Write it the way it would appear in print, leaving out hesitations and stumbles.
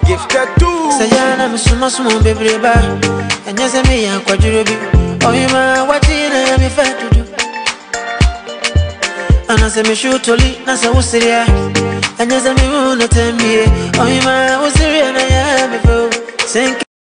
Gifted too. Sayana Musuma baby ba. And yes, I may have quadrubi. Oh, you ma, what in I am fair to do. And as I may shoot to lead, as I was there. And yes, I may want to tell me.